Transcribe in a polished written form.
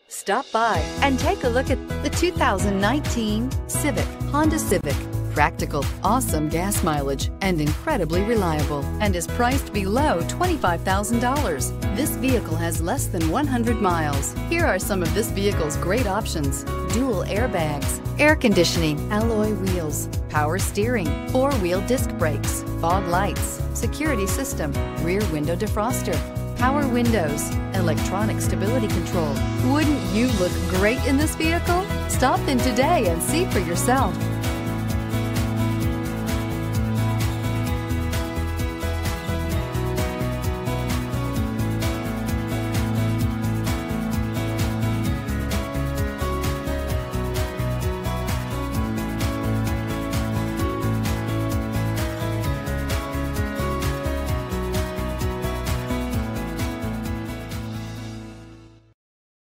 Stop by and take a look at the 2019 Civic, Honda Civic. Practical, awesome gas mileage, and incredibly reliable, and is priced below $25,000. This vehicle has less than 100 miles. Here are some of this vehicle's great options: dual airbags, air conditioning, alloy wheels, power steering, four-wheel disc brakes, fog lights, security system, rear window defroster, power windows, electronic stability control. Wouldn't you look great in this vehicle? Stop in today and see for yourself.